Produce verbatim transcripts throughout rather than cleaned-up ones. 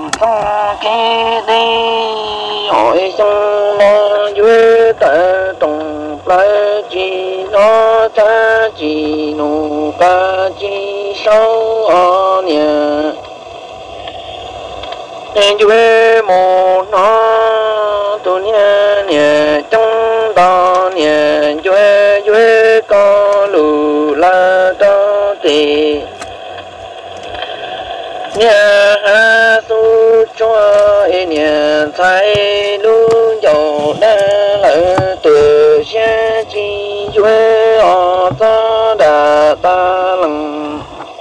trong cái đi hỏi trong nó dưới ta trong lại chỉ nó ta chỉ nụ ca chỉ sâu ở nhà nên dưới một nó tu nhà nhà trong đó nhà dưới dưới có lù la đó thì nhà ha tu cho nhà thay luôn dầu đã lỡ từ xe chi quê ở ta đã ta lần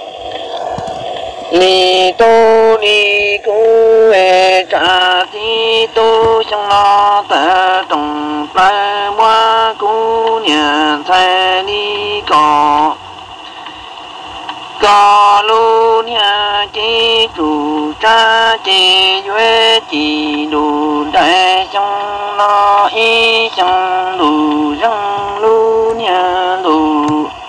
ni tu ni cu về trả thì tu trong nó ta trong tay mua cu nhà thay đi có có luôn nhà chỉ chủ cha chỉ duy chỉ đủ đại trong nó ý trong đủ răng luôn nhà đủ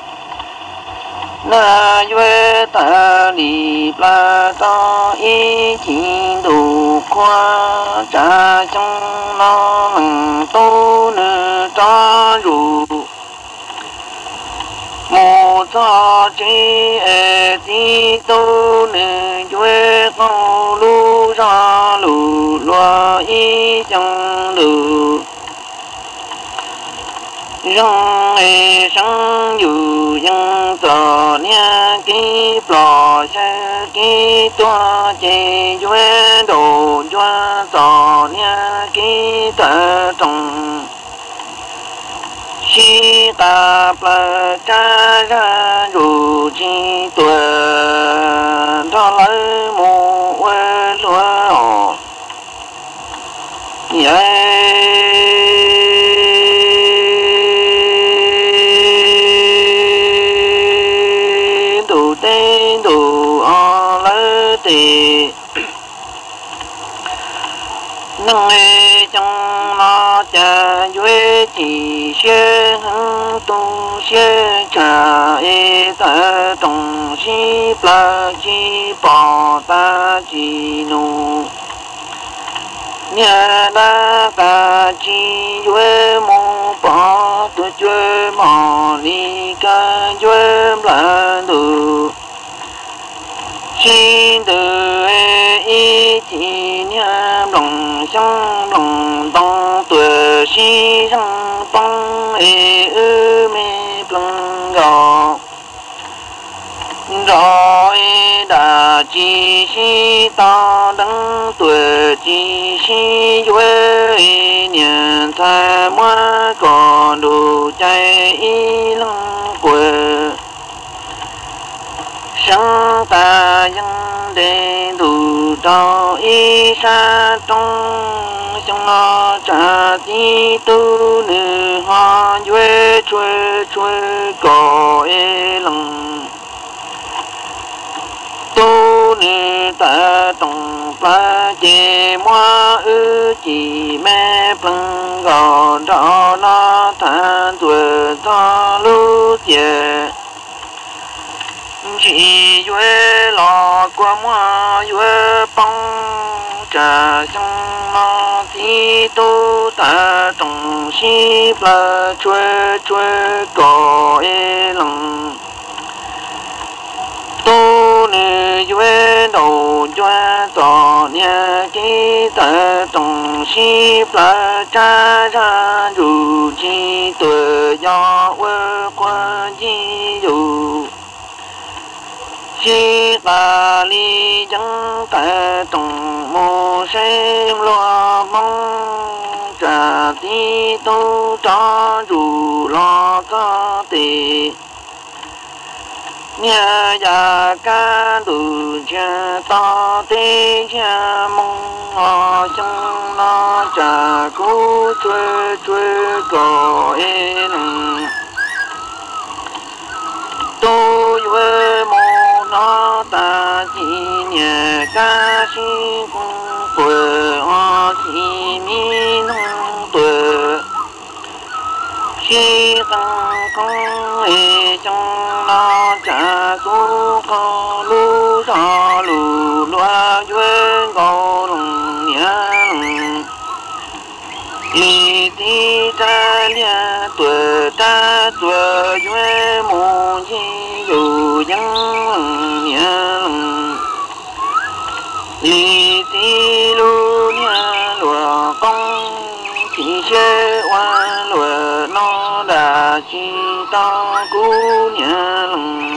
na duy ta đi ba ta ý chỉ đủ qua cha trong nó bằng tu nữ ta đủ một ta chỉ ở đi tu nữ quê con lu ra lu loa ý chẳng lu rong ấy sang dù rong tờ nha kí plò xe kí toa chế quê đồ quê tờ nha kí tờ trồng khi ta bờ cha ra dù chi tuần đó lấy mù quê lúa vậy đủ tên đủ ở lấy tiền nâng nghe trong nó cha duy chỉ xe hứng tu xe trả ê ta trong si pla chi bỏ ta chi nụ nhà la ca chi duy mô bỏ tu duy mò đi ca duy la đủ xin từ ý chỉ nhà lòng sông lòng đông tuổi si sông bông ê ư mê plong gò rồi đã chỉ si ta đấng tuổi chỉ si quê nhà thay mua còn đủ chạy ý lăng quê sáng ta dân để đủ cho ý xa trong trong nó trả tí tu nữ hoa duê chuê chuê có ê lòng tu nữ ta trong ba chê mua ư chỉ mẹ plăng gò đó nó than tuổi ta lưu chê chỉ duy lò qua mua duy bông trà trong nó thì tu ta trong si pla chuê chuê có ê lòng tu nữ duy đầu duy tỏ nhà ký ta trong si pla cha ra dù chi tuổi do quê qua chi dù khi ta li chẳng ta trong mô xem lo mong trả tí tu cho dù lo có tì nhà già ca đủ cha to tê cha mong họ trong nó trả cú chuê chuê có ê nâng tu duy mô nó ta chỉ nhà ca sĩ cung tuổi họ chỉ mi nông tuổi khi tăng con ê trong nó trả cú có lu cho lù loa duyên cầu ta tua yue mu chi yu yang yang li ti lu nia lua công chi xe oan lua no đà chi ta cu nia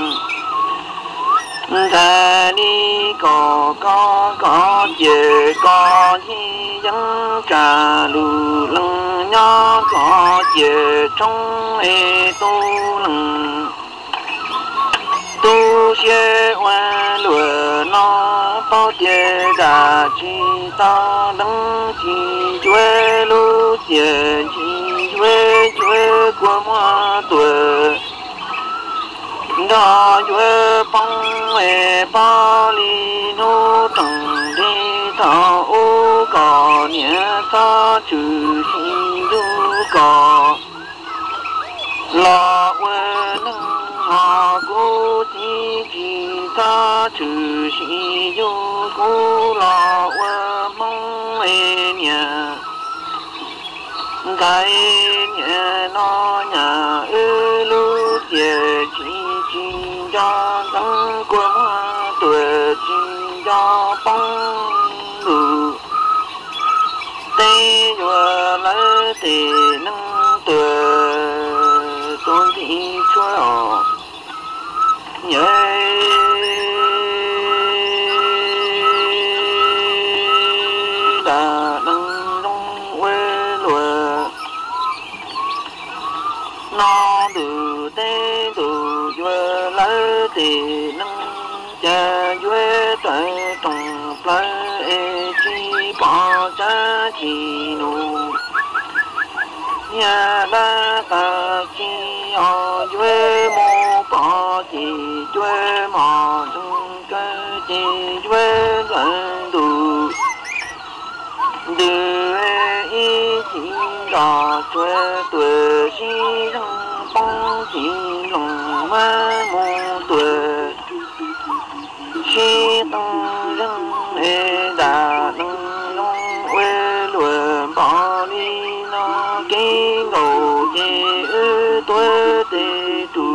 ta đi có có có chè có chi dân trà lù lăng nhỏ có chè trong e tu lăng tu xe hoa lùa nó to chè đà chi ta đăng chi chuê lu chè chi chuê chuê của hoa tuổi đó chuê băng e ba li nô trăng đi thọ ô cò nhẹ ta chữ sinh du cò lo quê nâng họ cô chi chi ta chữ sinh du cô lo quê mong e nhà cái nhà nó nhà ư lu chè chi chi cho tăng của hoa tuổi chi cho bông đủ tê vừa lấy tê nâng tuổi tôn thị chúa nhớ đã nâng nông quê lùa nó từ tê từ vừa lấy tê nâng cha duy tới trong lấy e chi bỏ cha chi nụ nhà đa ta chi ở duy mô bỏ chi duy mò trong cái chi duy gần đủ đưa ý chi đỏ duy tuổi chi răng bóng chi lòng ma mô tuổi chi tăng răng e đà nâng nông quê lùa bỏ đi nó cái ngầu chê ư tuê tê tù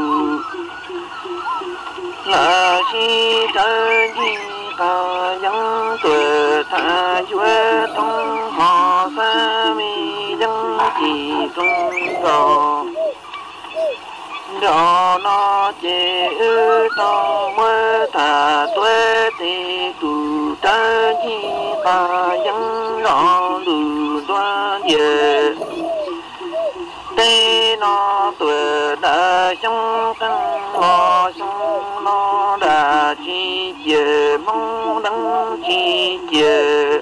là chi ta chi ta dân tuệ tha duê tông họ sa mi dân chỉ tung gò đó nó chê ư to mơ thà tuê tê tù ta chi ta dân rõ lù đoan về tê nó tuệ đã trong căn lo trong nó đã chi về mong đắng chi về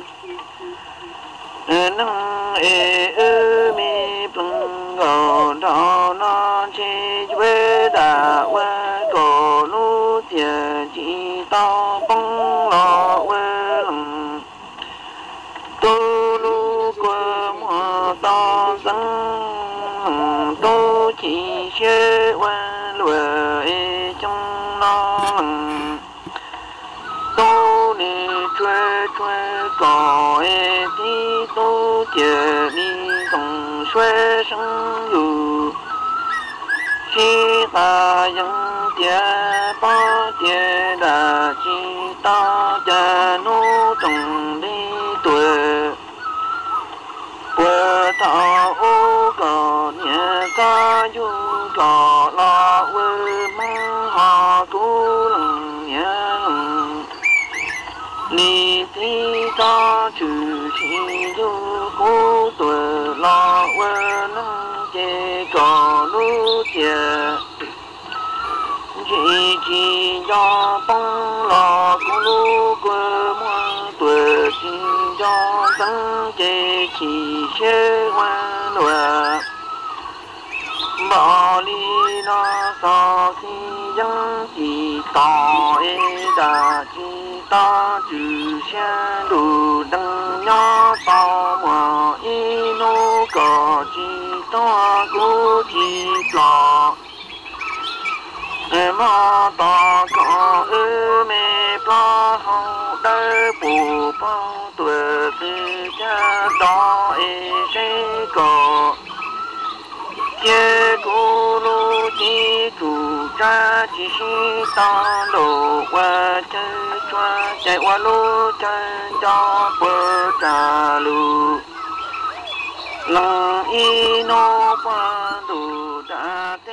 nâng ê ư mi plung gò đó nó chê quê đã quê cổ lu chè chi to bông lo quê lòng tu lu quê mò to răng tu chi xê quê lùa ê trong nó lòng tu ni chuê chuê cò ê tí tu chè ni tổng xuê sân dù chi ta dân tia ba tia đà chi ta cha nô trồng đi tuổi quê thọ ô cò nhà ca du cò lo quê mong họ tu lòng nhà lòng ni ti ta chữ chi du cô tuổi lo quê nâng chê cò lu chè chi chi cho bông lo cô lu quê mua tuổi chi cho tăng chê chi xê hoa lùa bỏ đi nó so khi dân chỉ tỏ ê đà chi ta chữ xe đủ đăng nhỏ to mà y nô cò chi to cô chi lọ mà ta có ư mê ba hậu đơ bù bao tuổi tư cha đó ê sẽ có chế tu lu chi tu cha chi si ta lo wa chân choa chạy wa lu chân cho bơ cha lu lòng y no pa du da